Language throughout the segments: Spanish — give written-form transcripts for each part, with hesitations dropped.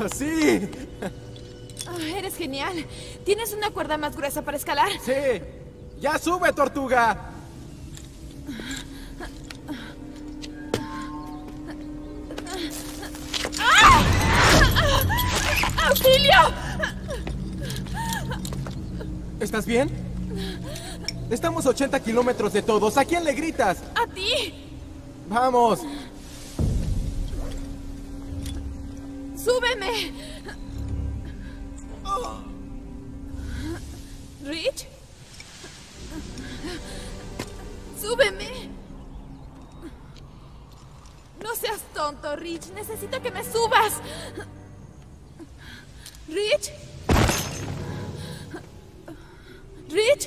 ¡Sí! Eres genial. ¿Tienes una cuerda más gruesa para escalar? ¡Sí! ¡Ya sube, tortuga! ¡Auxilio! ¿Estás bien? Estamos a 80 kilómetros de todos. ¿A quién le gritas? ¡A ti! ¡Vamos! ¡Súbeme! ¿Rich? ¡Súbeme! No seas tonto, Rich. Necesito que me subas. ¿Rich? ¿Rich?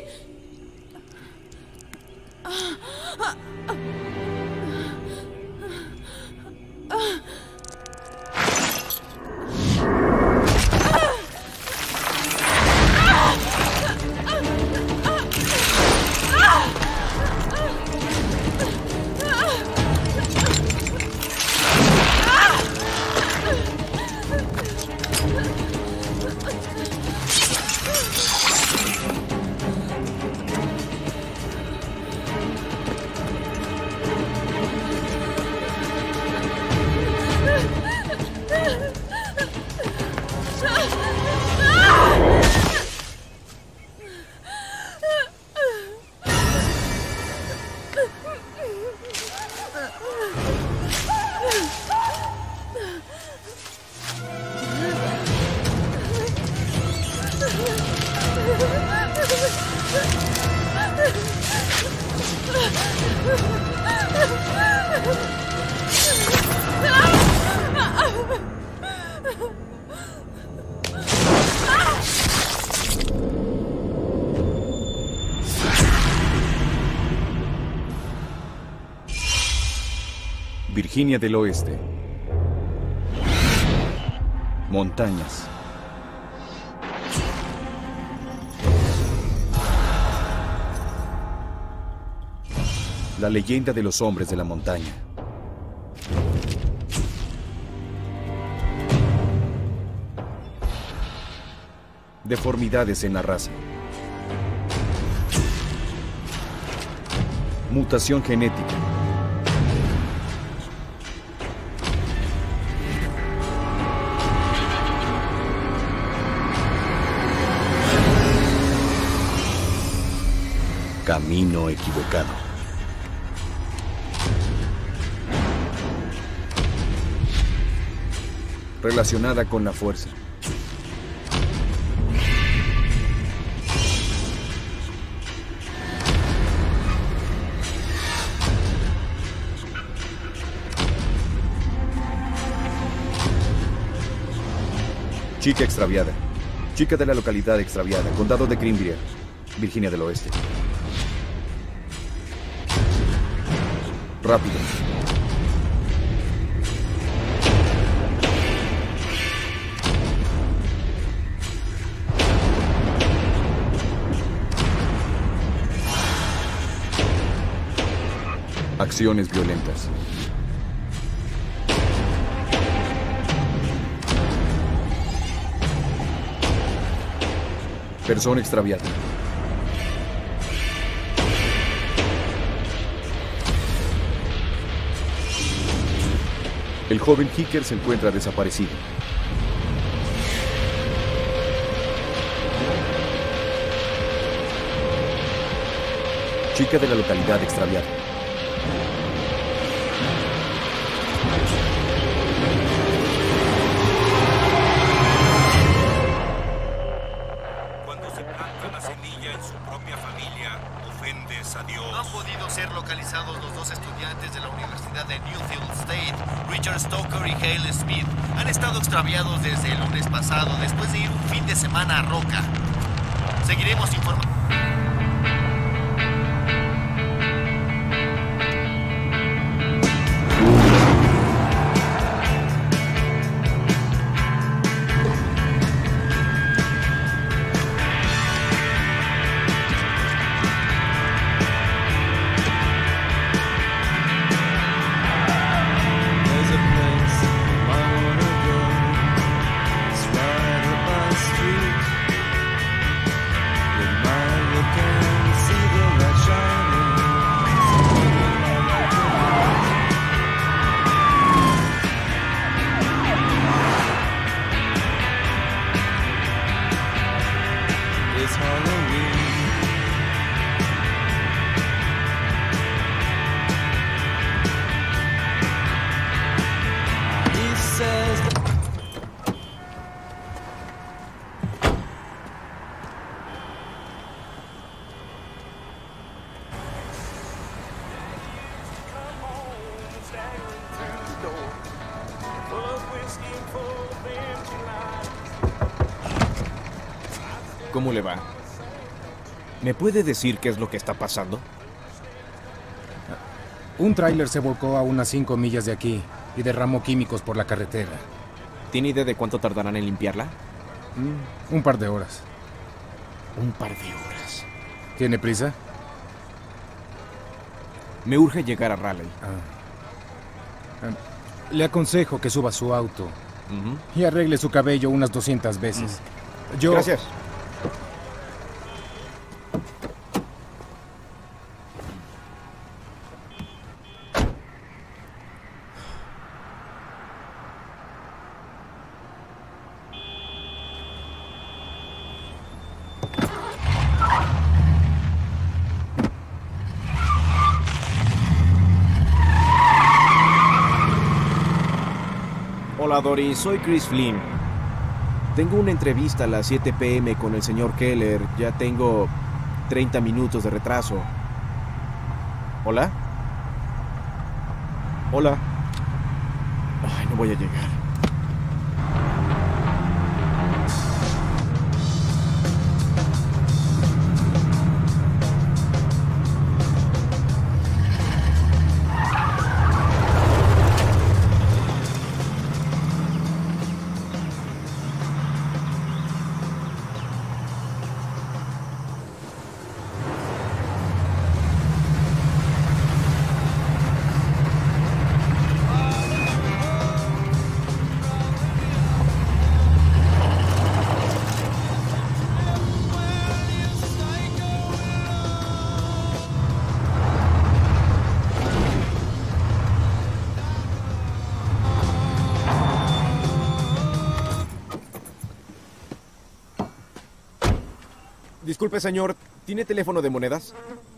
Virginia del Oeste. Montañas. La leyenda de los hombres de la montaña. Deformidades en la raza. Mutación genética. Camino equivocado. Relacionada con la fuerza. Chica extraviada. Chica de la localidad extraviada, condado de Greenbrier, Virginia del Oeste. Rápido. Acciones violentas. Persona extraviada. El joven Hicker se encuentra desaparecido. Chica de la localidad extraviada. Cuando se planta la semilla en su propia familia, ofendes a Dios. No han podido ser localizados los dos estudiantes de la Universidad de Newfield State, Richard Stoker y Hale Smith. Han estado extraviados desde el lunes pasado, después de ir un fin de semana a Roca. Seguiremos informando. ¿Cómo le va? ¿Me puede decir qué es lo que está pasando? Un tráiler se volcó a unas 5 millas de aquí y derramó químicos por la carretera. ¿Tiene idea de cuánto tardarán en limpiarla? Un par de horas. Un par de horas. ¿Tiene prisa? Me urge llegar a Raleigh. Le aconsejo que suba su auto y arregle su cabello unas 200 veces. Gracias. Hola Dory, soy Chris Flynn. Tengo una entrevista a las 7 p.m. con el señor Keller. Ya tengo 30 minutos de retraso. ¿Hola? Hola. Ay, no voy a llegar. Disculpe, señor, ¿tiene teléfono de monedas?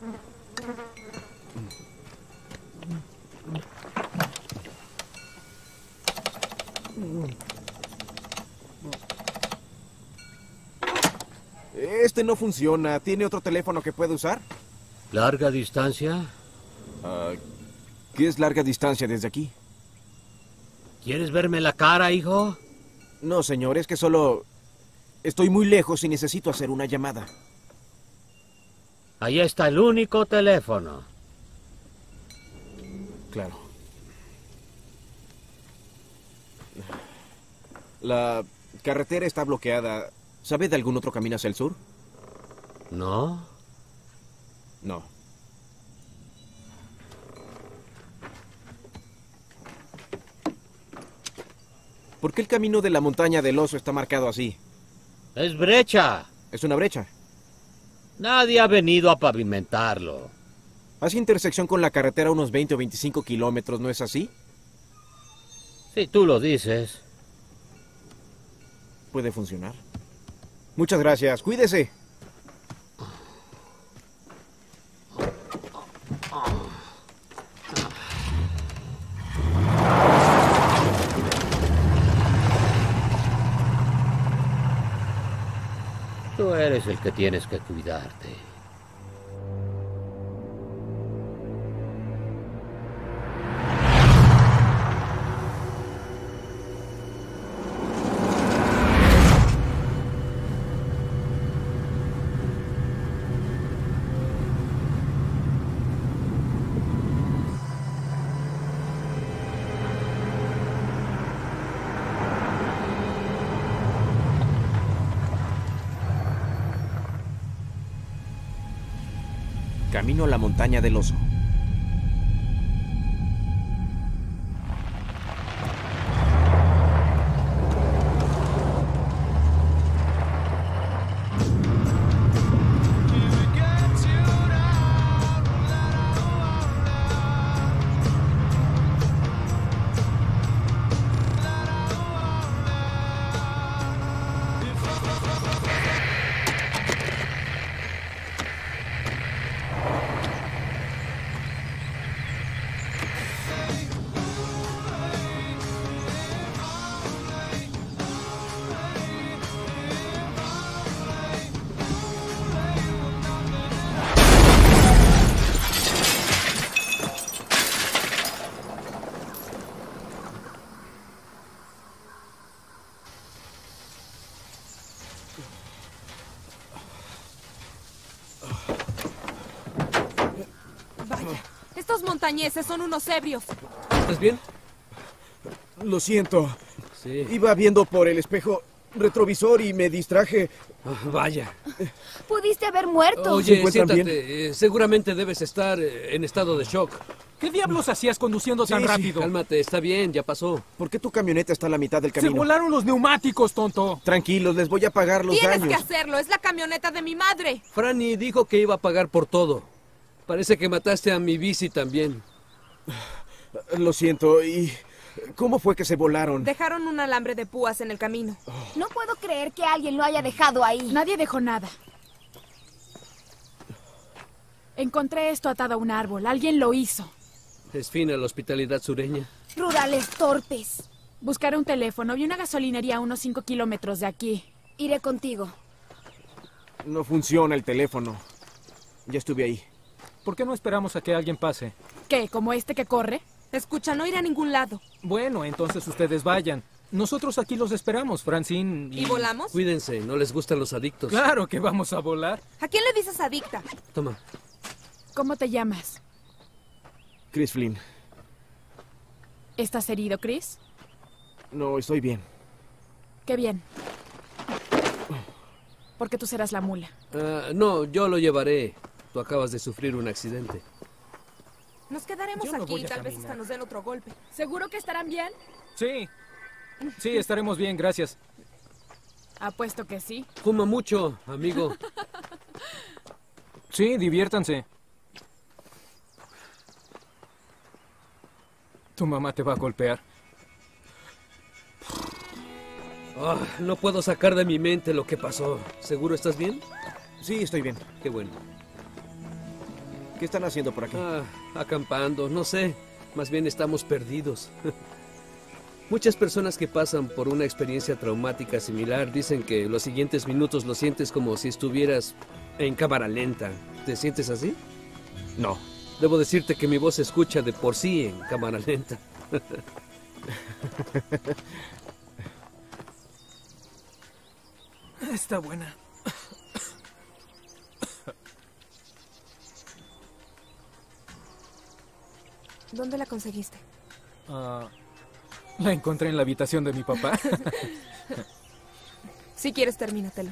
Este no funciona. ¿Tiene otro teléfono que pueda usar? ¿Larga distancia? ¿Qué es larga distancia desde aquí? ¿Quieres verme la cara, hijo? No, señor, es que solo... Estoy muy lejos y necesito hacer una llamada. Ahí está el único teléfono. Claro. La carretera está bloqueada. ¿Sabe de algún otro camino hacia el sur? ¿No? No. ¿Por qué el camino de la montaña del oso está marcado así? Es brecha. ¿Es una brecha? Nadie ha venido a pavimentarlo. Hace intersección con la carretera unos 20 o 25 kilómetros, ¿no es así? Si tú lo dices. Puede funcionar. Muchas gracias. Cuídese. Tú eres el que tienes que cuidarte. Camino a la montaña del oso. Estos montañeses son unos ebrios. ¿Estás bien? Lo siento. Sí. Iba viendo por el espejo retrovisor y me distraje. Vaya. Pudiste haber muerto. Oye, encuentran siéntate. Seguramente debes estar en estado de shock. ¿Qué diablos hacías conduciendo tan Sí, rápido? Cálmate, está bien, ya pasó. ¿Por qué tu camioneta está a la mitad del Se camino? volaron los neumáticos, tonto. Tranquilos, les voy a pagar los Tienes daños. que hacerlo, es la camioneta de mi madre. Franny dijo que iba a pagar por todo. Parece que mataste a mi bici también. Lo siento, ¿y cómo fue que se volaron? Dejaron un alambre de púas en el camino. No puedo creer que alguien lo haya dejado ahí. Nadie dejó nada. Encontré esto atado a un árbol. Alguien lo hizo. Es fina la hospitalidad sureña. Rurales torpes. Buscaré un teléfono y una gasolinería a unos 5 kilómetros de aquí. Iré contigo. No funciona el teléfono. Ya estuve ahí. ¿Por qué no esperamos a que alguien pase? ¿Qué? ¿Como este que corre? Escucha, no iré a ningún lado. Bueno, entonces ustedes vayan. Nosotros aquí los esperamos, Francine. ¿Y volamos? Cuídense, no les gustan los adictos. Claro que vamos a volar. ¿A quién le dices adicta? Toma. ¿Cómo te llamas? Chris Flynn. ¿Estás herido, Chris? No, estoy bien. Qué bien. Porque tú serás la mula. No, yo lo llevaré. Tú acabas de sufrir un accidente. Nos quedaremos Yo no aquí voy y a tal vez caminar. hasta nos den otro golpe. ¿Seguro que estarán bien? Sí. Sí, estaremos bien, gracias. Apuesto que sí. Fuma mucho, amigo. Sí, diviértanse. Tu mamá te va a golpear. No puedo sacar de mi mente lo que pasó. ¿Seguro estás bien? Sí, estoy bien. Qué bueno. ¿Qué están haciendo por aquí? Acampando, no sé. Más bien estamos perdidos. Muchas personas que pasan por una experiencia traumática similar dicen que los siguientes minutos lo sientes como si estuvieras en cámara lenta. ¿Te sientes así? No. Debo decirte que mi voz se escucha de por sí en cámara lenta. Está buena. ¿Dónde la conseguiste? La encontré en la habitación de mi papá. Si quieres, termínatelo.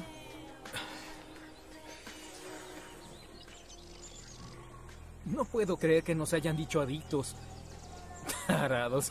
No puedo creer que nos hayan dicho adictos. Tarados.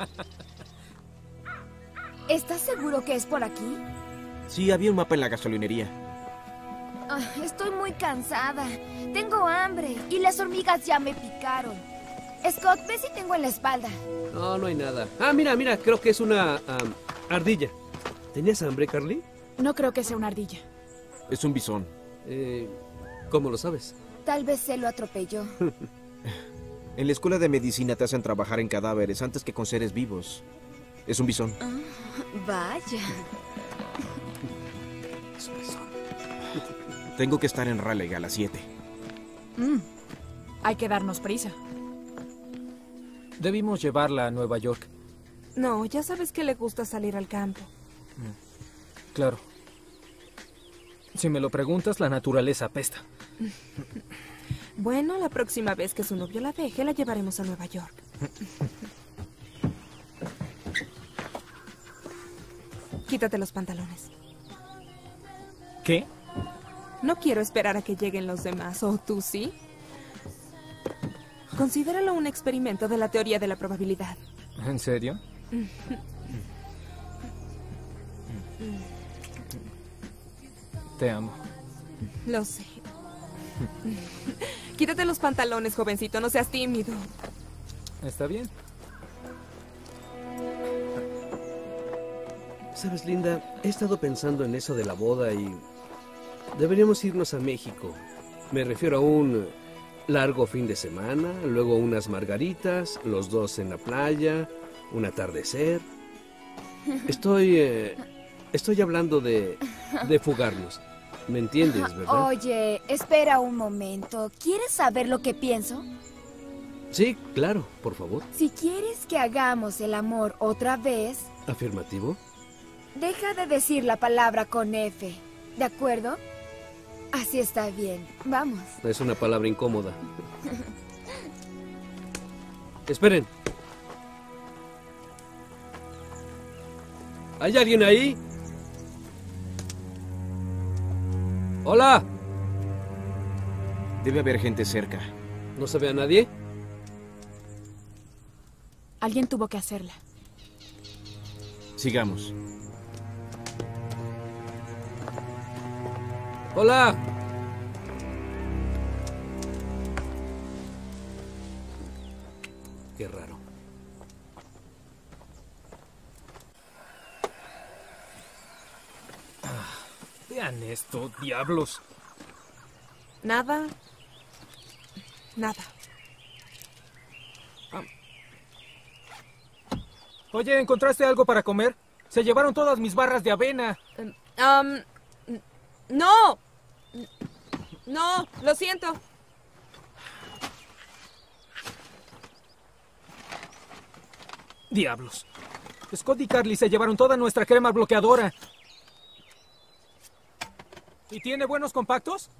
¿Estás seguro que es por aquí? Sí, había un mapa en la gasolinería. Estoy muy cansada. Tengo hambre y las hormigas ya me picaron. Scott, ve si tengo en la espalda. No, no hay nada. Mira, creo que es una ardilla. ¿Tenías hambre, Carly? No creo que sea una ardilla. Es un bisón. ¿Cómo lo sabes? Tal vez se lo atropelló. En la escuela de medicina te hacen trabajar en cadáveres antes que con seres vivos. Es un bisón. Vaya. Es un bisón. Tengo que estar en Raleigh a las 7. Hay que darnos prisa. Debimos llevarla a Nueva York. No, ya sabes que le gusta salir al campo. Claro. Si me lo preguntas, la naturaleza apesta. Bueno, la próxima vez que su novio la deje, la llevaremos a Nueva York. Quítate los pantalones. ¿Qué? No quiero esperar a que lleguen los demás, ¿o tú sí? Considéralo un experimento de la teoría de la probabilidad. ¿En serio? Te amo. Lo sé. Quítate los pantalones, jovencito, no seas tímido. ¿Está bien? Sabes, Linda, he estado pensando en eso de la boda y deberíamos irnos a México. Me refiero a un largo fin de semana, luego unas margaritas, los dos en la playa, un atardecer. Estoy hablando de fugarnos. ¿Me entiendes, verdad? Oye, espera un momento. ¿Quieres saber lo que pienso? Sí, claro, por favor. Si quieres que hagamos el amor otra vez, ¿Afirmativo? deja de decir la palabra con F. ¿De acuerdo? Así está bien. Vamos. Es una palabra incómoda. Esperen. ¿Hay alguien ahí? ¡Hola! Debe haber gente cerca. ¿No se ve a nadie? Alguien tuvo que hacerla. Sigamos. ¡Hola! Qué raro. Vean esto, diablos. Nada. Nada. Oye, ¿encontraste algo para comer? Se llevaron todas mis barras de avena. No. No, lo siento. Diablos. Scott y Carly se llevaron toda nuestra crema bloqueadora. ¿Y tiene buenos compactos?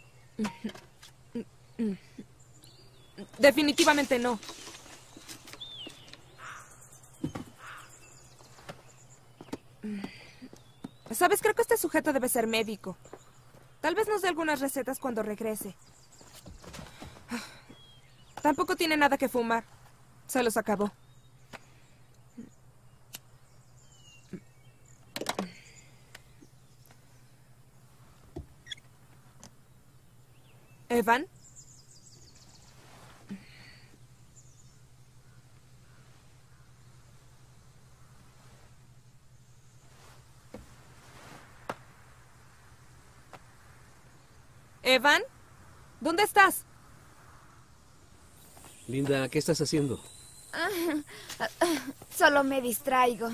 Definitivamente no. ¿Sabes? Creo que este sujeto debe ser médico. Tal vez nos dé algunas recetas cuando regrese. Tampoco tiene nada que fumar. Se los acabó. ¿Evan? ¿Evan? ¿Dónde estás? Linda, ¿qué estás haciendo? Solo me distraigo.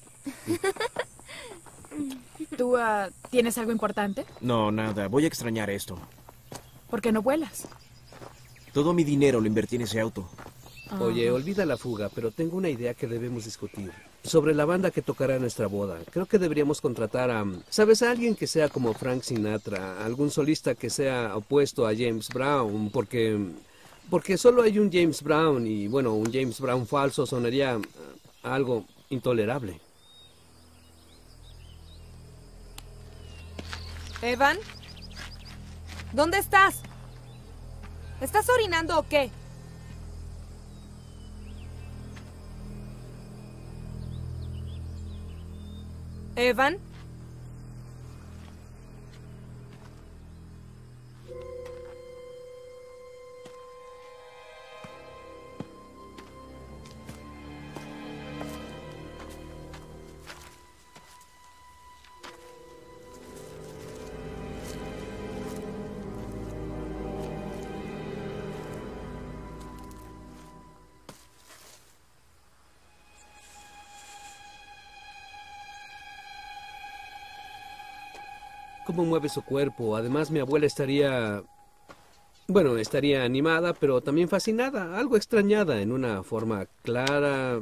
¿Tú tienes algo importante? No, nada. Voy a extrañar esto. ¿Por qué no vuelas? Todo mi dinero lo invertí en ese auto. Oye, olvida la fuga, pero tengo una idea que debemos discutir. Sobre la banda que tocará en nuestra boda. Creo que deberíamos contratar a... ¿Sabes? A alguien que sea como Frank Sinatra. Algún solista que sea opuesto a James Brown. Porque solo hay un James Brown y, bueno, un James Brown falso sonaría algo intolerable. ¿Evan? ¿Dónde estás? ¿Estás orinando o qué? ¿Evan? ¿Cómo mueve su cuerpo? Además, mi abuela estaría... Bueno, estaría animada, pero también fascinada, algo extrañada, en una forma clara.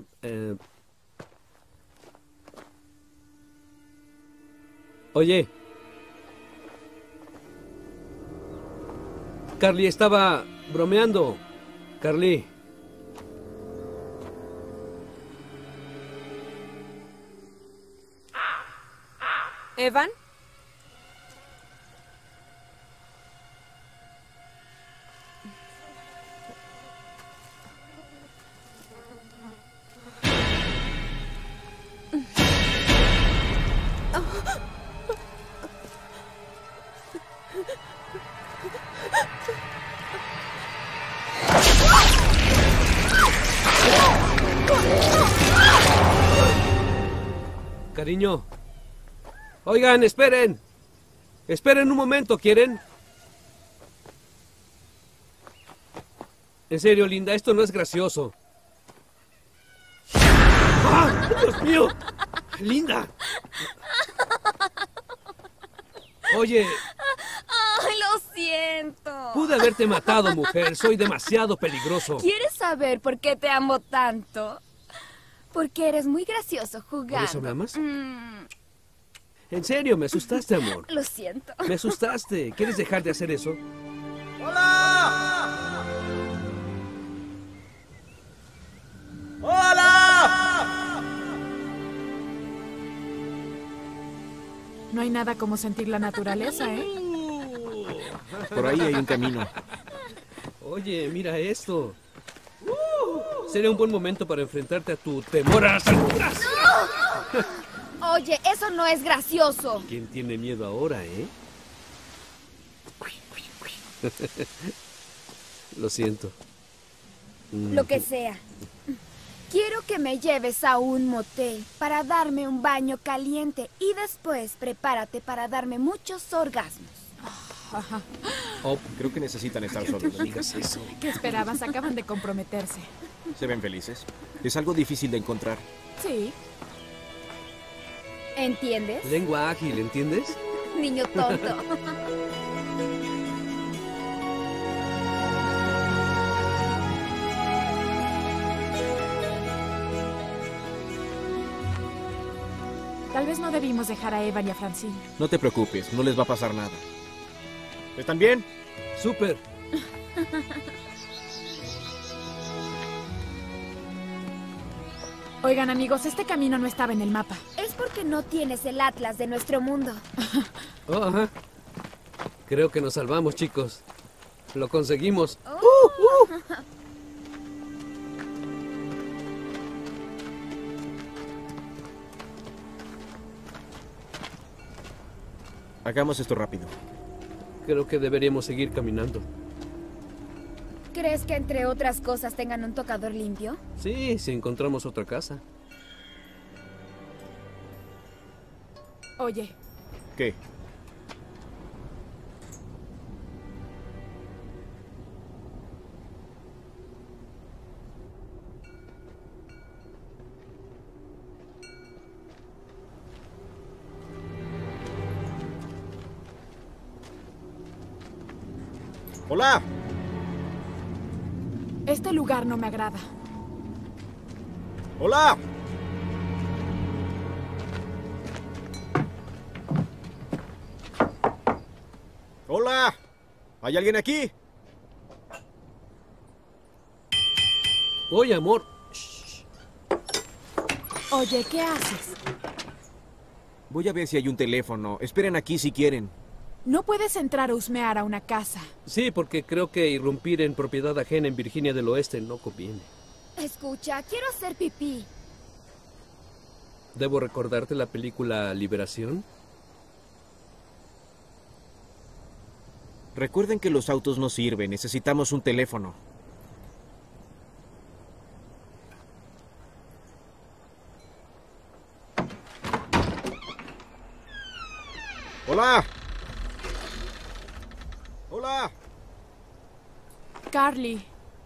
Oye. Carly, estaba bromeando. Carly. ¿Evan? Cariño. Oigan, esperen. Esperen un momento, ¿quieren? En serio, Linda, esto no es gracioso. ¡Ah! ¡Dios mío! ¡Linda! Oye... ¡Ay, lo siento! Pude haberte matado, mujer. Soy demasiado peligroso. ¿Quieres saber por qué te amo tanto? Porque eres muy gracioso jugando. ¿Por eso me amas? En serio, me asustaste, amor. Lo siento. Me asustaste. ¿Quieres dejar de hacer eso? ¡Hola! No hay nada como sentir la naturaleza, ¿eh? Por ahí hay un camino. Oye, mira esto. Sería un buen momento para enfrentarte a tu temor a las alturas. ¡No! Oye, eso no es gracioso. ¿Quién tiene miedo ahora, Lo siento. Lo que sea. Quiero que me lleves a un motel para darme un baño caliente y después prepárate para darme muchos orgasmos. Oh, creo que necesitan estar solos. No digas eso. ¿Qué esperabas? Acaban de comprometerse. Se ven felices. Es algo difícil de encontrar. Sí. ¿Entiendes? Lengua ágil, ¿entiendes? Niño tonto. Tal vez no debimos dejar a Evan y a Francine. No te preocupes, no les va a pasar nada. ¿Están bien? ¡Súper! Oigan, amigos, este camino no estaba en el mapa. Es porque no tienes el atlas de nuestro mundo. Oh, ajá. Creo que nos salvamos, chicos. Lo conseguimos. Hagamos esto rápido. Creo que deberíamos seguir caminando. ¿Crees que entre otras cosas tengan un tocador limpio? Sí, si encontramos otra casa. Oye. ¿Qué? ¡Hola! Este lugar no me agrada. ¡Hola! ¡Hola! ¿Hay alguien aquí? Oye, amor. Oye, ¿qué haces? Voy a ver si hay un teléfono. Esperen aquí si quieren. No puedes entrar a husmear a una casa. Sí, porque creo que irrumpir en propiedad ajena en Virginia del Oeste no conviene. Escucha, quiero hacer pipí. ¿Debo recordarte la película Liberación? Recuerden que los autos no sirven. Necesitamos un teléfono. ¡Hola! ¡Hola! Carly.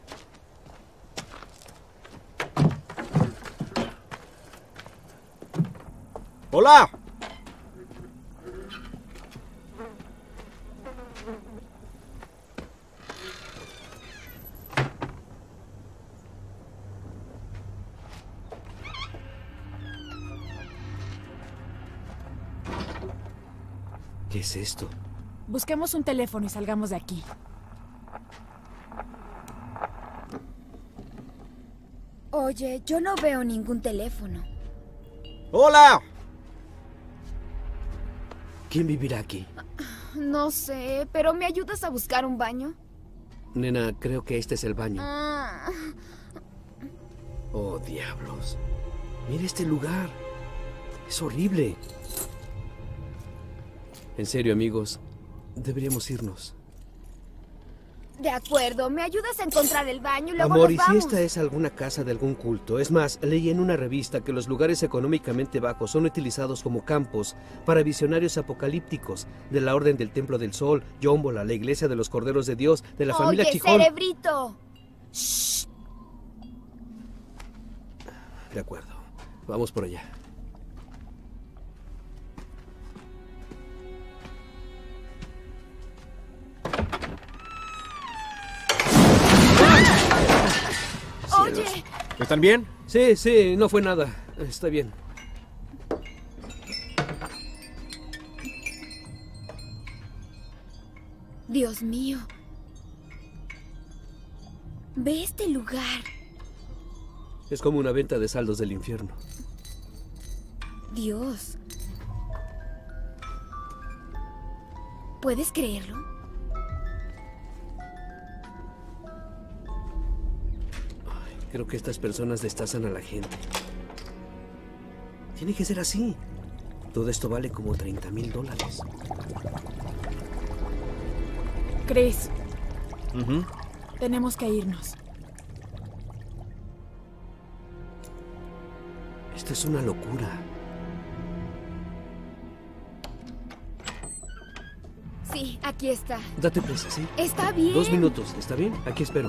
¡Hola! ¿Qué es esto? Busquemos un teléfono y salgamos de aquí. Oye, yo no veo ningún teléfono. ¡Hola! ¿Quién vivirá aquí? No sé, pero ¿me ayudas a buscar un baño? Nena, creo que este es el baño. Ah. Oh, diablos. Mira este lugar. Es horrible. En serio, amigos, deberíamos irnos. De acuerdo, ¿me ayudas a encontrar el baño y luego Amor, nos ¿y si vamos? esta es alguna casa de algún culto? Es más, leí en una revista que los lugares económicamente bajos son utilizados como campos para visionarios apocalípticos de la Orden del Templo del Sol, Yómbola, la Iglesia de los Corderos de Dios, de la familia Oye, Chijón. cerebrito. Shh. De acuerdo, vamos por allá. Oye, ¿Están bien? Sí, sí, no fue nada. Está bien. Dios mío. Ve este lugar. Es como una venta de saldos del infierno. Dios. ¿Puedes creerlo? Creo que estas personas destazan a la gente. Tiene que ser así. Todo esto vale como $30,000. Chris, tenemos que irnos. Esto es una locura. Sí, aquí está. Date prisa, ¿sí? Está bien. 2 minutos, ¿está bien? Aquí espero.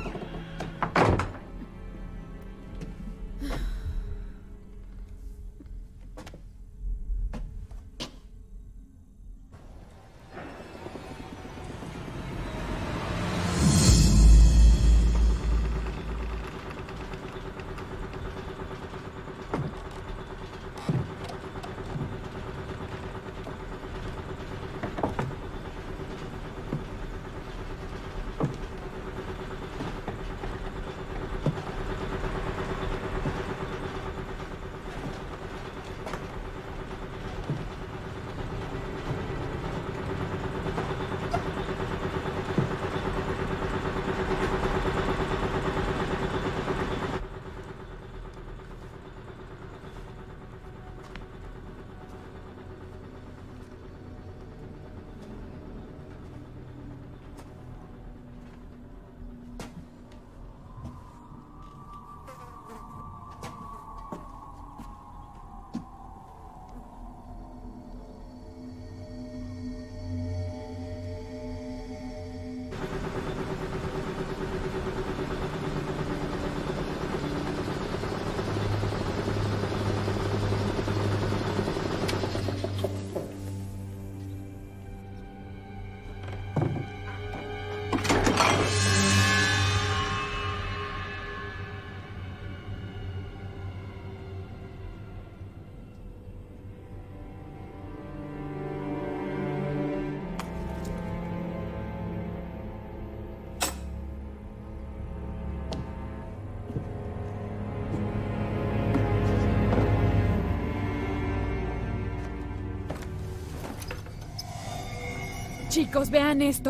Chicos, vean esto.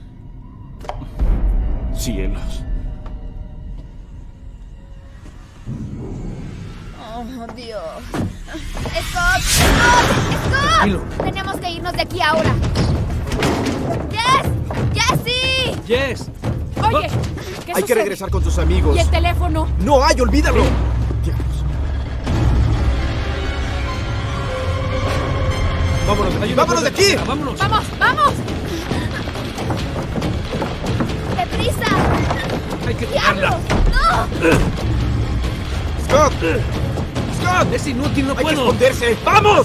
Cielos. Oh, Dios. ¡Scott! ¡Scott! Tranquilo. Tenemos que irnos de aquí ahora. ¡Jess! ¡Jessie! ¡Jess! Oye, ¿qué Hay que sucede? regresar con tus amigos. ¿Y el teléfono? No hay, olvídalo. Diablos. Vámonos, vámonos de aquí. ¡Vámonos! ¡Vamos, vamos! ¡Deprisa! ¡Hay que ¡Diablos! tirarla! ¡No! Scott. Scott. ¡Es inútil, no Hay que puedo! esconderse. ¡Vamos!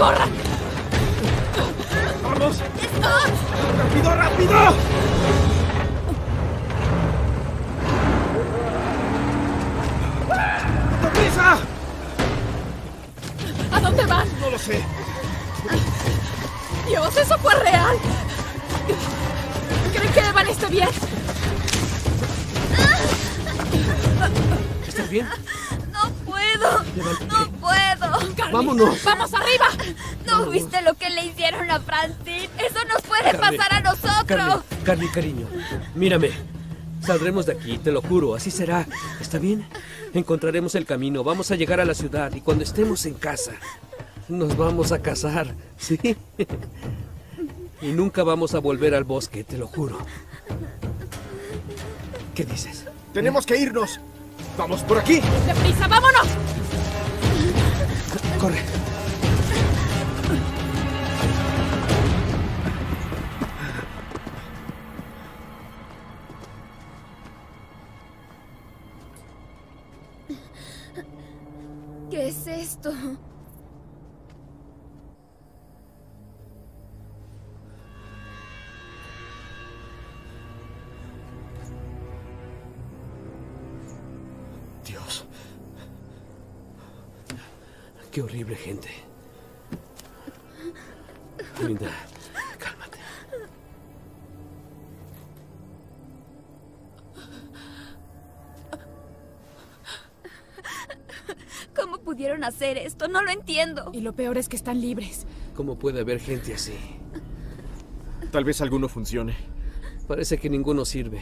¡Corran! ¡Vamos! ¡Scott! ¡Rápido, rápido! ¡Deprisa! ¿A dónde van? No lo sé. Dios, eso fue real. ¿Creen que Evan esté bien? ¿Estás bien? No puedo. No puedo. Carly, ¡Vámonos! ¡Vamos arriba! ¿No viste lo que le hicieron a Francine? Eso nos puede pasar a nosotros. Carly, cariño, mírame. Saldremos de aquí, te lo juro, así será. ¿Está bien? Encontraremos el camino, vamos a llegar a la ciudad y cuando estemos en casa, nos vamos a casar, ¿sí? Y nunca vamos a volver al bosque, te lo juro. ¿Qué dices? Tenemos que irnos. ¡Vamos por aquí! ¡Deprisa, vámonos! ¡Corre! ¿Qué es esto? Dios. Qué horrible gente. Linda, cálmate. ¿Cómo pudieron hacer esto? No lo entiendo. Y lo peor es que están libres. ¿Cómo puede haber gente así? Tal vez alguno funcione. Parece que ninguno sirve.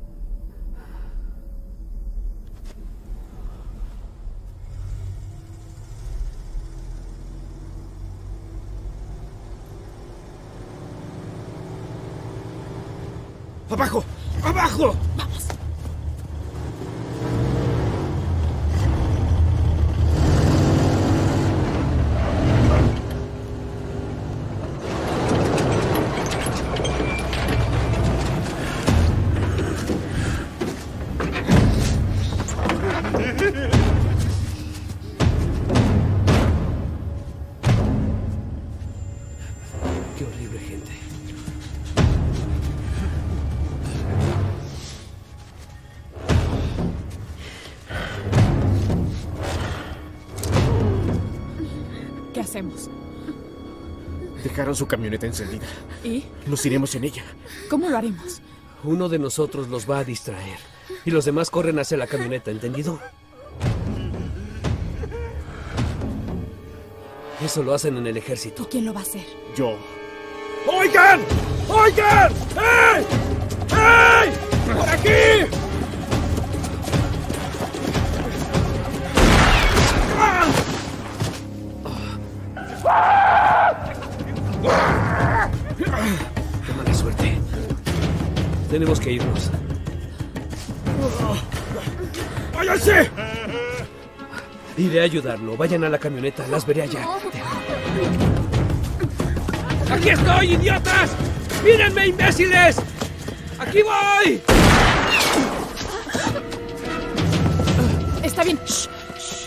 ¡Abajo! ¡Abajo! ¡Vamos! Qué horrible gente. ¿Qué hacemos? Dejaron su camioneta encendida. ¿Y Nos iremos en ella. cómo lo haremos? Uno de nosotros los va a distraer. Y los demás corren hacia la camioneta, ¿entendido? Eso lo hacen en el ejército. ¿Y quién lo va a hacer? Yo. ¡Oigan! ¡Oigan! ¡Ey! ¡Ey! ¡Por aquí! ¡Qué mala suerte! Tenemos que irnos. ¡Váyanse! Iré a ayudarlo. Vayan a la camioneta. Las veré allá. ¡Aquí estoy, idiotas! ¡Mírenme, imbéciles! ¡Aquí voy! Está bien. Shh, shh.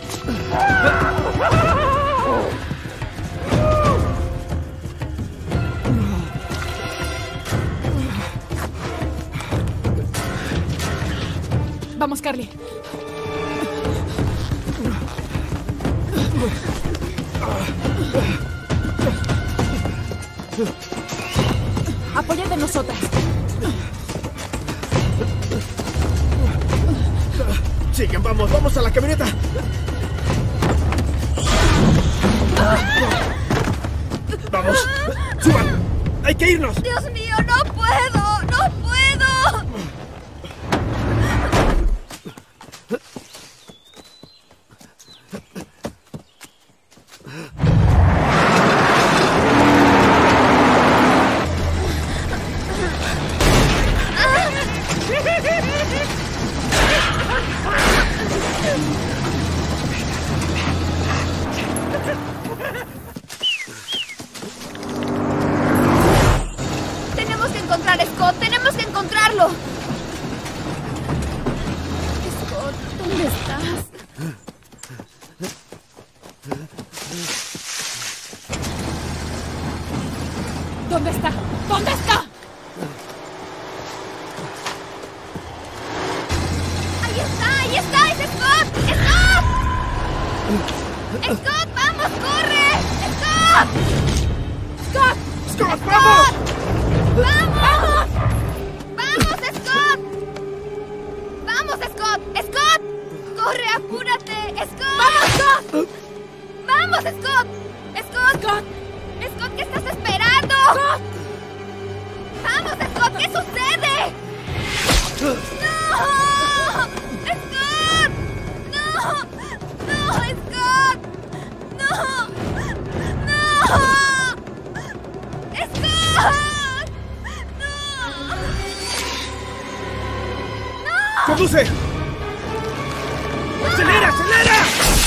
Vamos, Carly. Apoya de nosotras. Sigan, vamos, vamos a la camioneta. Vamos, suban. Hay que irnos. Dios mío, no puedo. No puedo. Tenemos que encontrar a Scott. Tenemos que encontrarlo. Scott, ¿dónde estás? ¿Dónde está? ¿Dónde está? ¡Ahí está! ¡Ahí está! ¡Es Scott! ¡Scott! ¡Scott, vamos, corre! ¡Scott! ¡Scott! ¡Scott, vamos! ¡Vamos! ¡Vamos, Scott! ¡Vamos, Scott! ¡Scott! ¡Corre, apúrate! ¡Scott! ¡Vamos, Scott! ¡Vamos, Scott! ¡Scott! ¡Scott! ¡Scott, qué estás esperando! ¡Scott! ¡Vamos, Scott! ¿Qué sucede? ¡No! ¡Scott! ¡No! ¡No, Scott! ¡No! ¡No! ¡Scott! ¡No! ¡Conduce! ¡Acelera, acelera!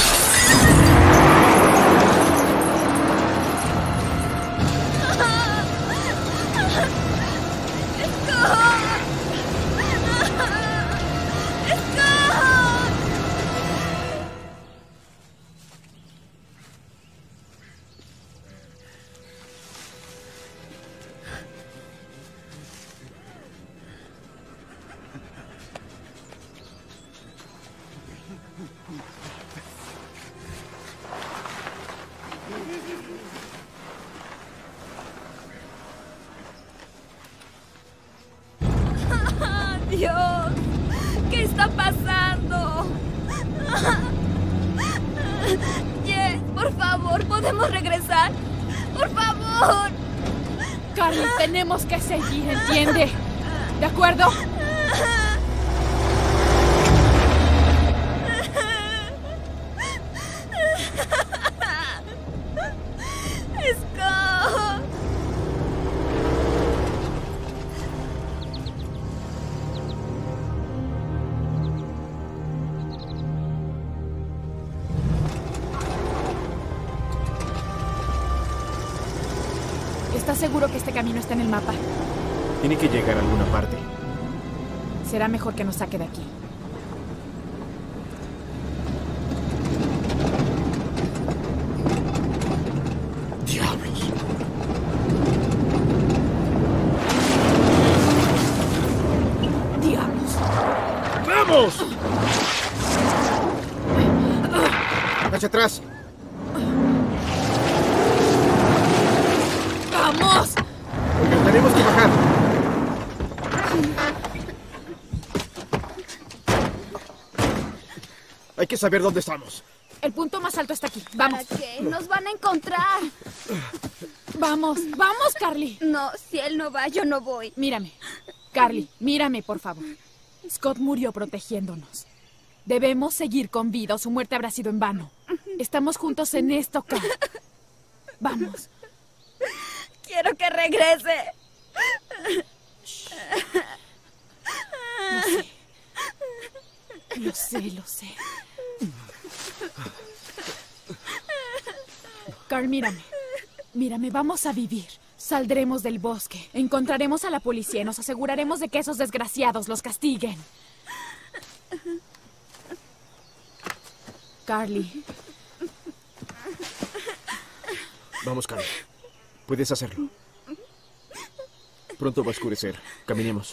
Dios, ¿qué está pasando? Jess, por favor, ¿podemos regresar? ¡Por favor! Carly, tenemos que seguir, ¿entiende? ¿De acuerdo? Scott. ¿Estás seguro que este camino está en el mapa? Tiene que llegar a alguna parte. Será mejor que nos saque de aquí. ¡Diablos! ¡Diablos! ¡Vamos! ¡Hacia atrás! ¡Vamos! Oigan, tenemos que bajar. Hay que saber dónde estamos. El punto más alto está aquí. Vamos. ¿Para qué? Nos van a encontrar. Vamos, vamos, Carly. No, si él no va, yo no voy. Mírame. Carly, mírame, por favor. Scott murió protegiéndonos. Debemos seguir con vida o su muerte habrá sido en vano. Estamos juntos en esto, Carly. Vamos. Quiero que regrese. Lo sé. Lo sé. Carl, mírame. Mírame, vamos a vivir. Saldremos del bosque. Encontraremos a la policía y nos aseguraremos de que esos desgraciados los castiguen. Carly. Vamos, Carly. Puedes hacerlo. Pronto va a oscurecer. Caminemos.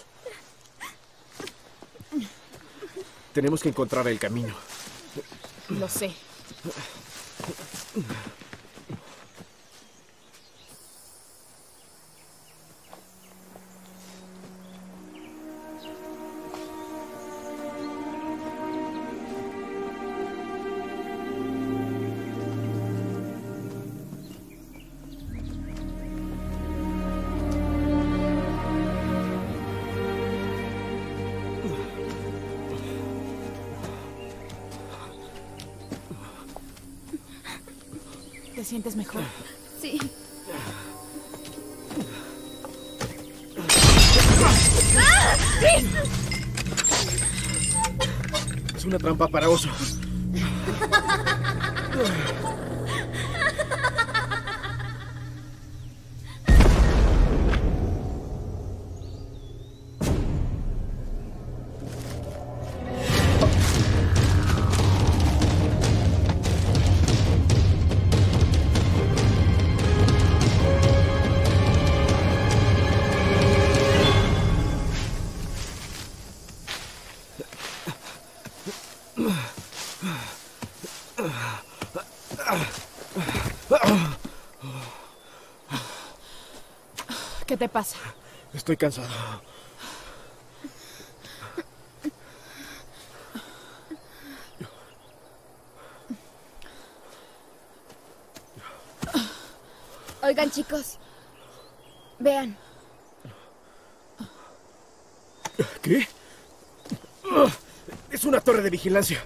Tenemos que encontrar el camino. Lo sé. ¿Te sientes mejor? Sí. Es una trampa para oso. ¿Qué te pasa? Estoy cansado. Oigan, chicos. Vean. ¿Qué? Es una torre de vigilancia.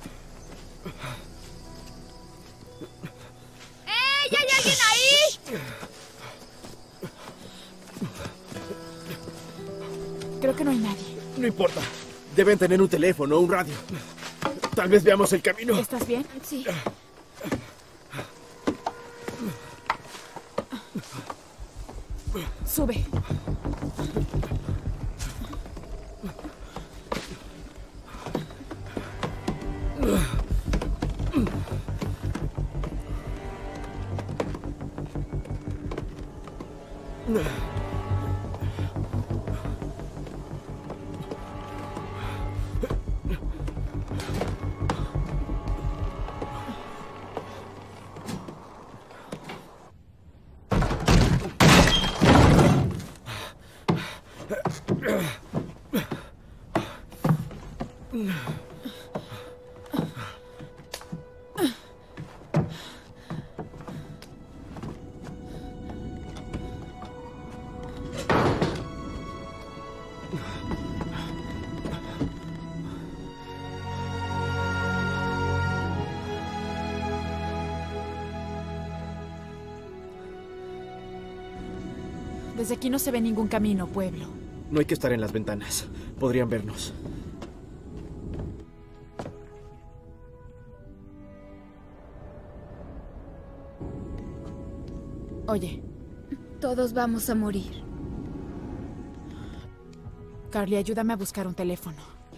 ¡Ey! ¿Hay alguien ahí? Creo que no hay nadie. No importa. Deben tener un teléfono o un radio. Tal vez veamos el camino. ¿Estás bien? Sí. Sube. Desde aquí no se ve ningún camino, pueblo. No hay que estar en las ventanas. Podrían vernos. Oye. Todos vamos a morir. Carly, ayúdame a buscar un teléfono.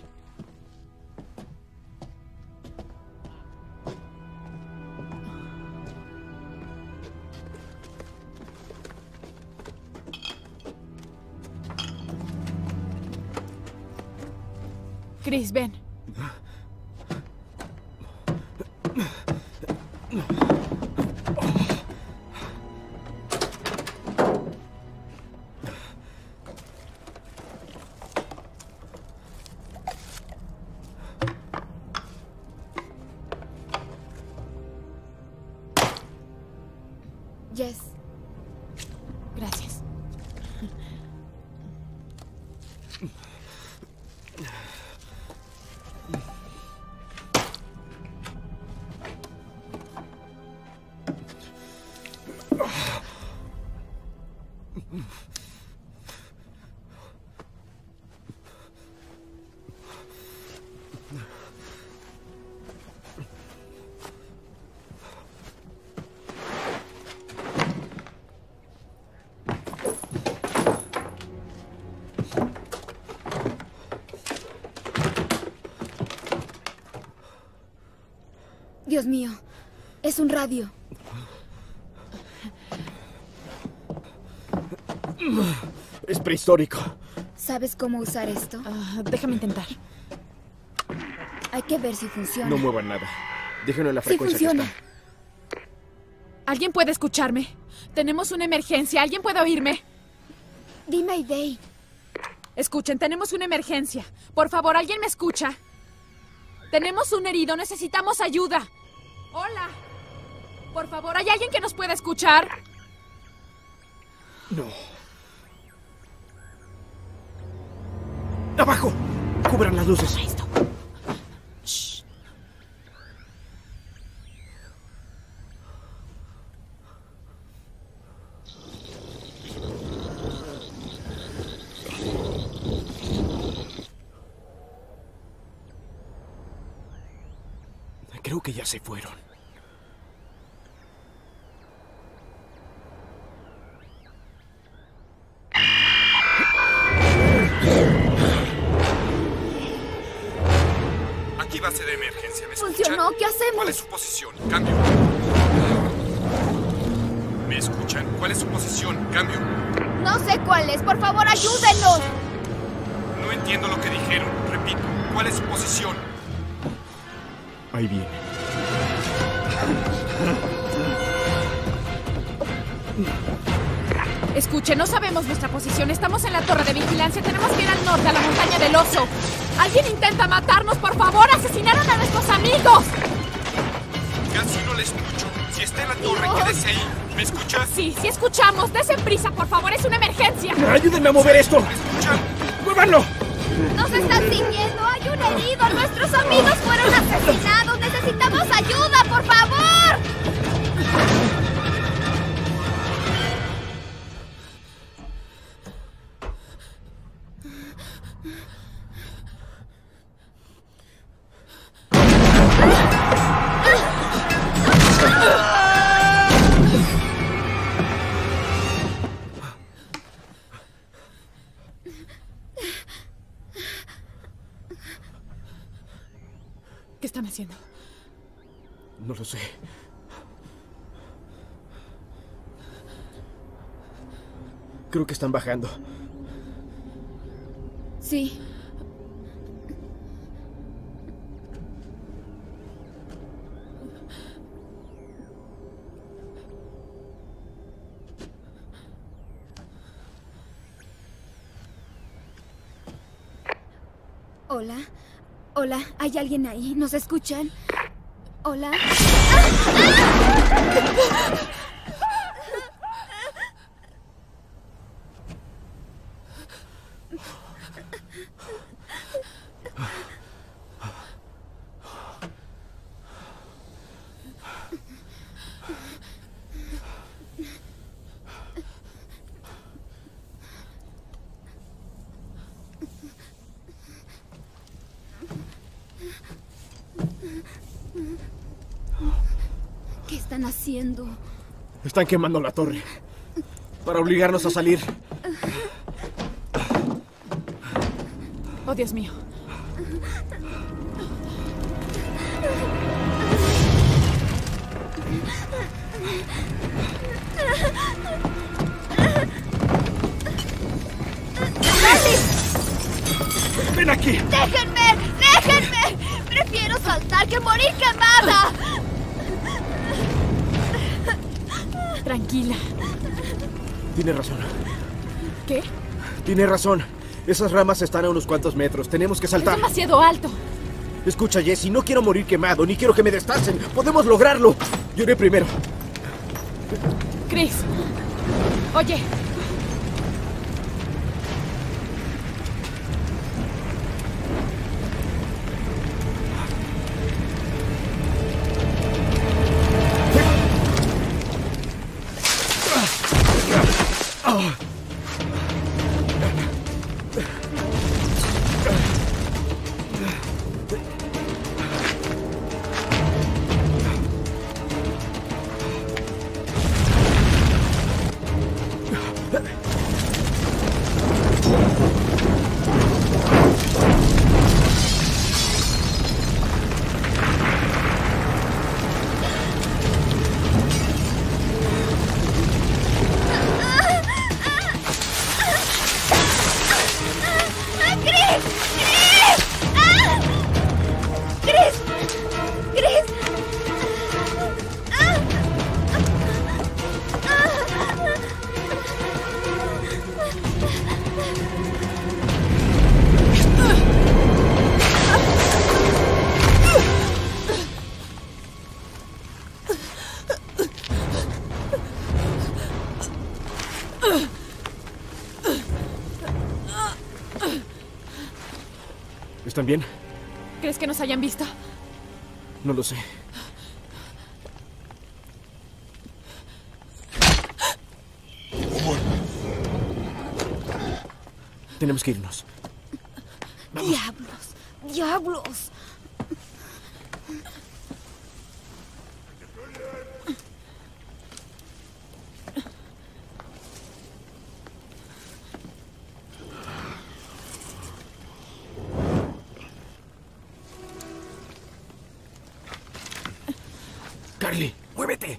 Chris, ven. Jess. Gracias. Dios mío, es un radio. Es prehistórico. ¿Sabes cómo usar esto? Déjame intentar. Hay que ver si funciona. No muevan nada. Déjenlo en la Sí frecuencia que funciona. está. ¿Alguien puede escucharme? Tenemos una emergencia. ¿Alguien puede oírme? Dime, Mayday. Escuchen, tenemos una emergencia. Por favor, ¿alguien me escucha? Tenemos un herido. Necesitamos ayuda. Hola. Por favor, ¿hay alguien que nos pueda escuchar? No. ¡Abajo! ¡Cubran las luces! Listo. Creo que ya se fueron. Aquí base de emergencia, ¿me escuchan? Funcionó, ¿qué hacemos? ¿Cuál es su posición? Cambio. ¿Me escuchan? ¿Cuál es su posición? Cambio. No sé cuál es. Por favor, ayúdenos. No entiendo lo que dijeron. Repito, ¿cuál es su posición? Ahí viene. Escuche, no sabemos nuestra posición. Estamos en la torre de vigilancia. Tenemos que ir al norte, a la montaña del oso. ¡Alguien intenta matarnos, por favor! ¡Asesinaron a nuestros amigos! Casi no le escucho. Si está en la torre, quédese ahí. ¿Me escucha? Sí escuchamos. Desen prisa, por favor. Es una emergencia. ¡Ayúdenme a mover esto! ¿Me escucha? ¡Muévanlo! ¡Nos están siguiendo! ¡Hay un herido! ¡Nuestros amigos fueron asesinados! ¡Necesitamos ayuda, por favor! ¿Qué están haciendo? No lo sé. Creo que están bajando. Sí. Hola. Hola, ¿hay alguien ahí? ¿Nos escuchan? Hola. ¿Qué están haciendo? Están quemando la torre. Para obligarnos a salir. Oh, Dios mío. ¡Ven aquí! ¡Déjenme! ¡Déjenme! Prefiero saltar que morir quemada. Tranquila. Tiene razón. ¿Qué? Tiene razón. Esas ramas están a unos cuantos metros. Tenemos que saltar. Es demasiado alto. Escucha, Jesse, no quiero morir quemado, ni quiero que me destacen. ¡Podemos lograrlo! Yo iré primero. Chris. Oye. ¿Están bien? ¿Crees que nos hayan visto? No lo sé. Tenemos que irnos. Vamos. ¡Diablos! ¡Diablos! Carly, muévete.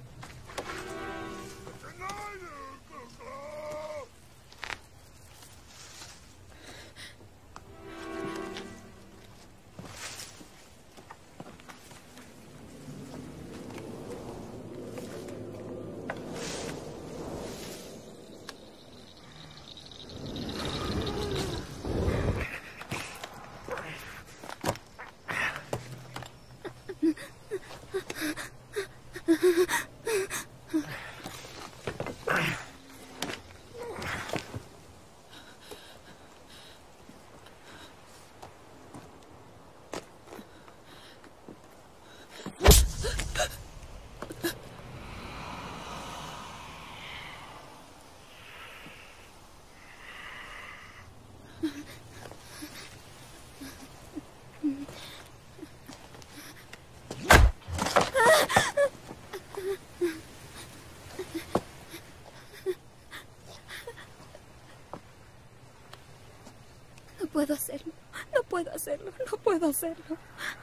No puedo hacerlo. No puedo hacerlo. No puedo hacerlo.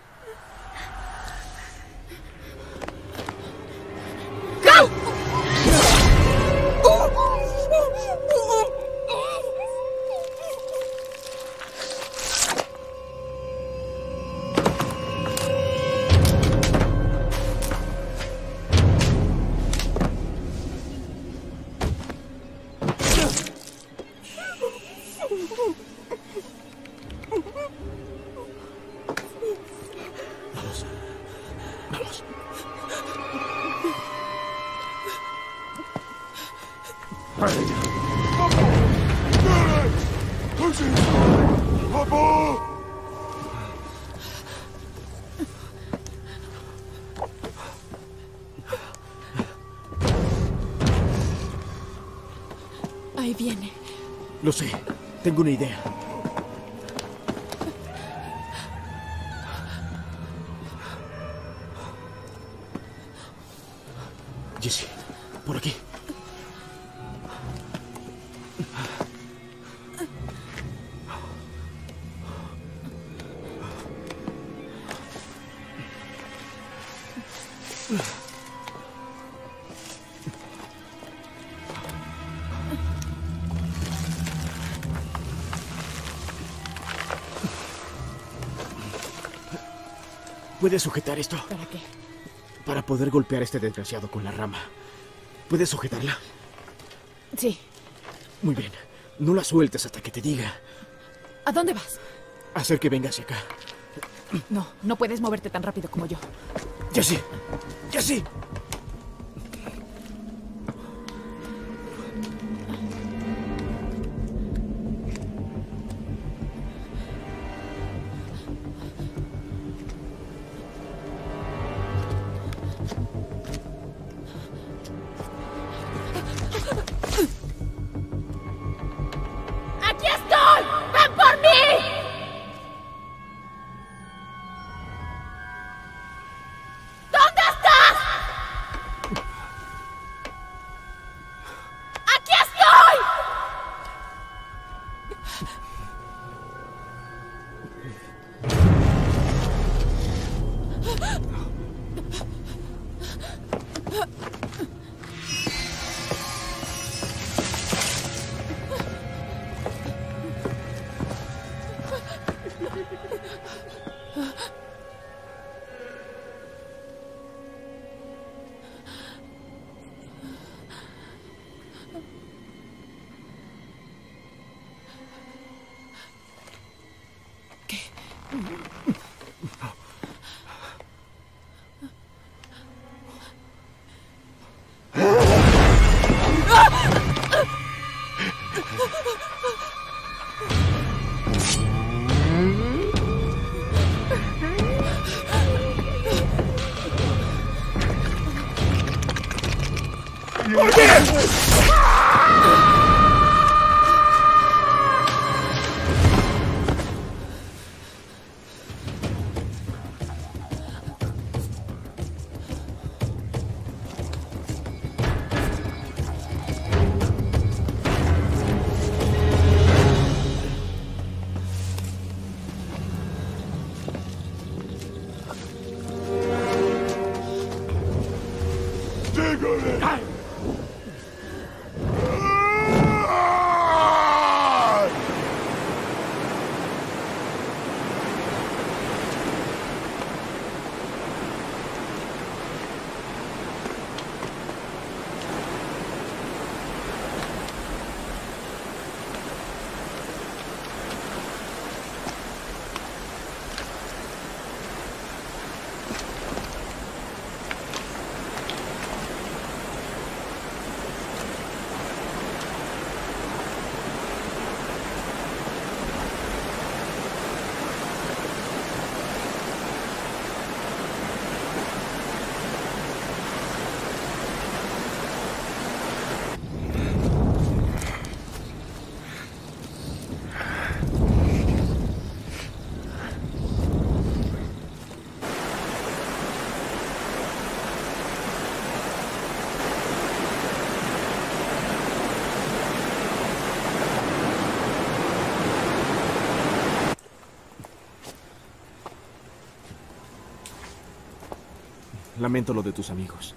Ahí viene. Lo sé. Tengo una idea. Jesse, por aquí. ¿Puedes sujetar esto? ¿Para qué? Para poder golpear a este desgraciado con la rama. ¿Puedes sujetarla? Sí. Muy bien. No la sueltes hasta que te diga. ¿A dónde vas? Hacer que venga hacia acá. No, no puedes moverte tan rápido como yo. ¡Jesse! ¡Jesse! ¡Aquí estoy! ¡Ven por mí! ¿Dónde estás? ¡Aquí estoy! ¿Por qué? Lamento lo de tus amigos.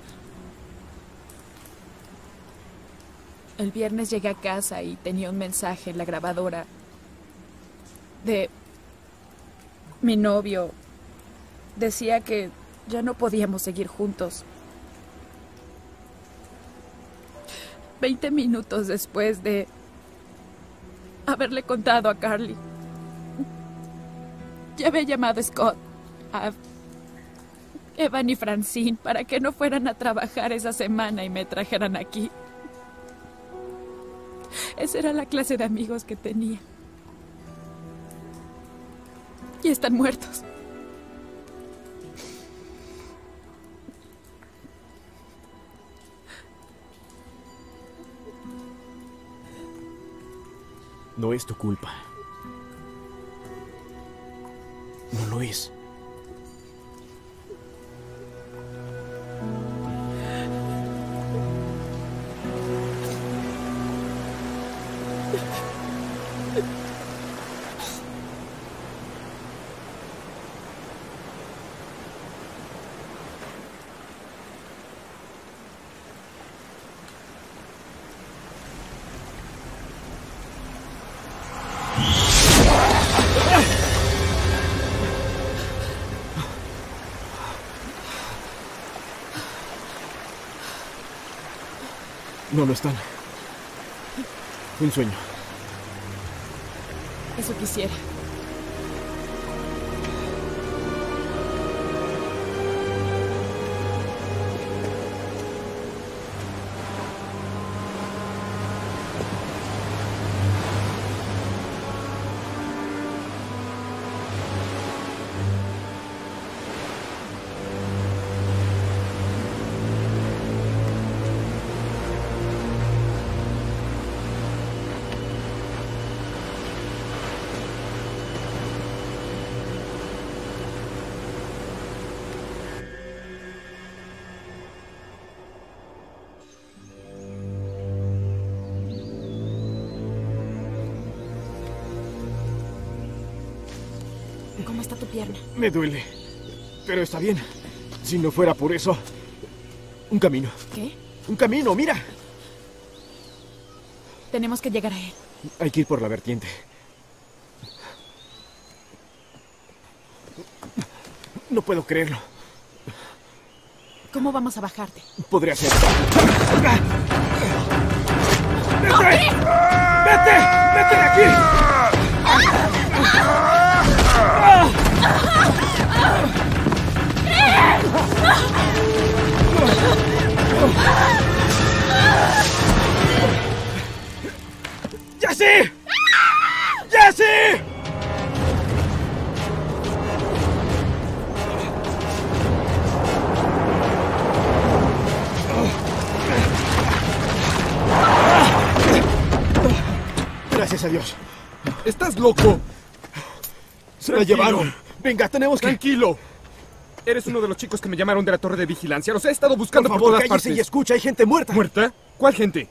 El viernes llegué a casa y tenía un mensaje en la grabadora de mi novio. Decía que ya no podíamos seguir juntos. 20 minutos después de haberle contado a Carly, ya había llamado a Scott, a Evan y Francine para que no fueran a trabajar esa semana y me trajeran aquí. Esa era la clase de amigos que tenía. Y están muertos. No es tu culpa. No lo es. No lo están. Fue un sueño. Eso quisiera. ¿Cómo está tu pierna? Me duele, pero está bien. Si no fuera por eso... Un camino. ¿Qué? ¡Un camino, mira! Tenemos que llegar a él. Hay que ir por la vertiente. No puedo creerlo. ¿Cómo vamos a bajarte? Podré hacerlo. ¡Vete! ¡Vete! ¡Vete de aquí! ¡Jessie! ¡Jessie! Gracias a Dios. ¡Estás loco! Se la llevaron. Venga, tenemos que... Tranquilo. Eres uno de los chicos que me llamaron de la torre de vigilancia. Los he estado buscando por todas cállese partes. y escucha, hay gente muerta. ¿Muerta? ¿Cuál gente?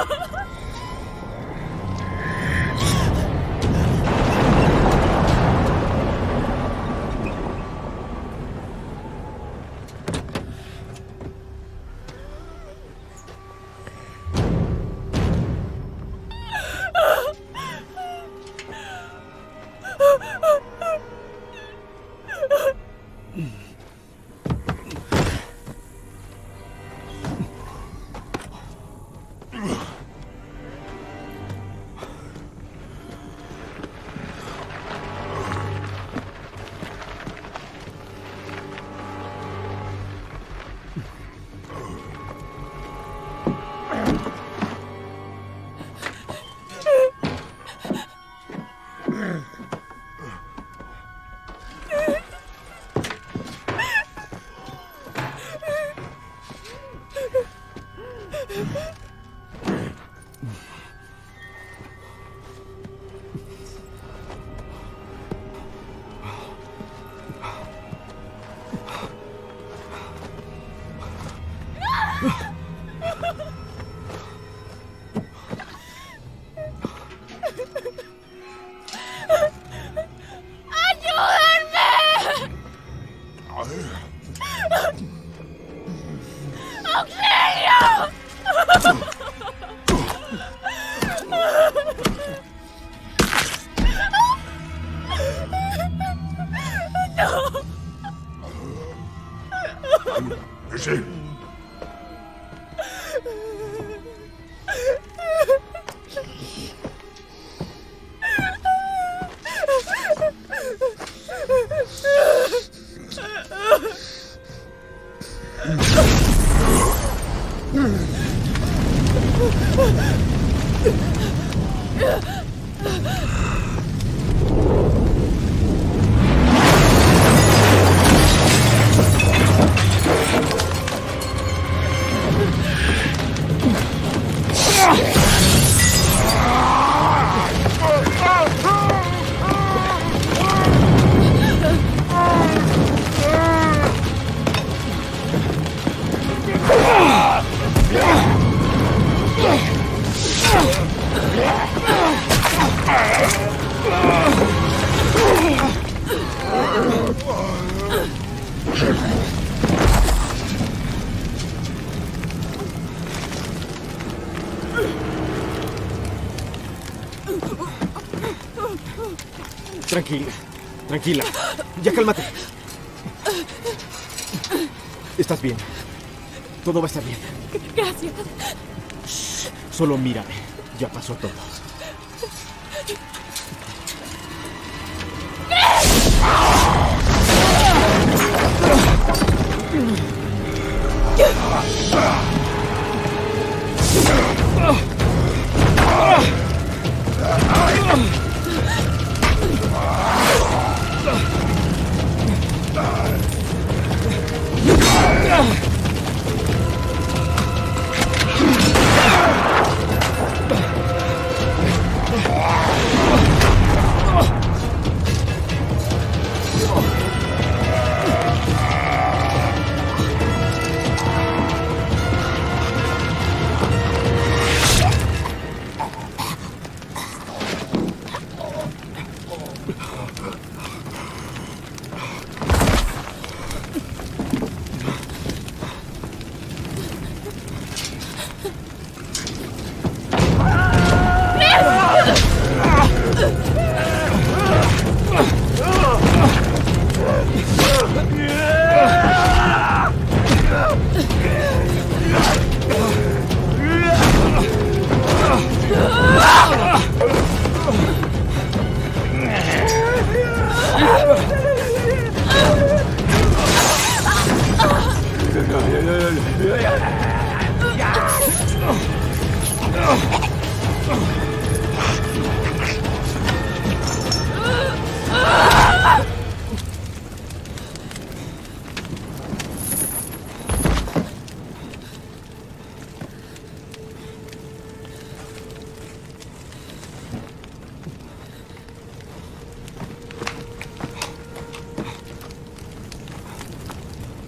Tranquila, tranquila. Ya cálmate. Estás bien. Todo va a estar bien. Gracias. Shh, solo mírame. Ya pasó todo.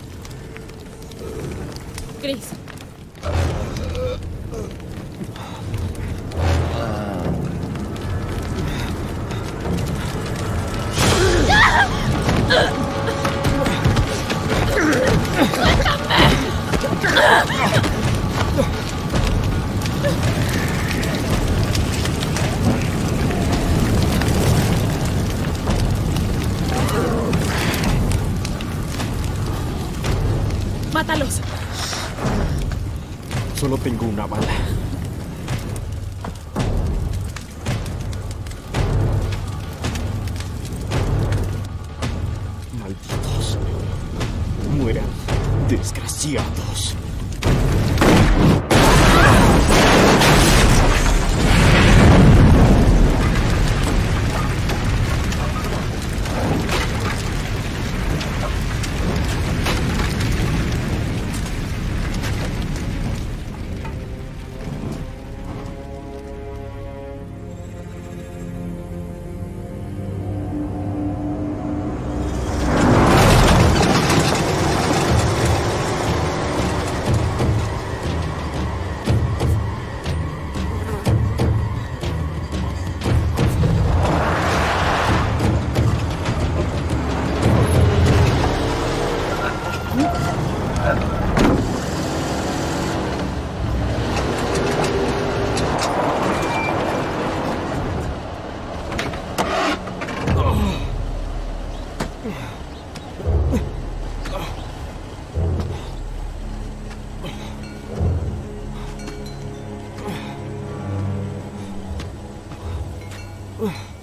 Chris. ¡Mátalos! Solo tengo una bala. Malditos. Mueran, desgraciados. Ugh.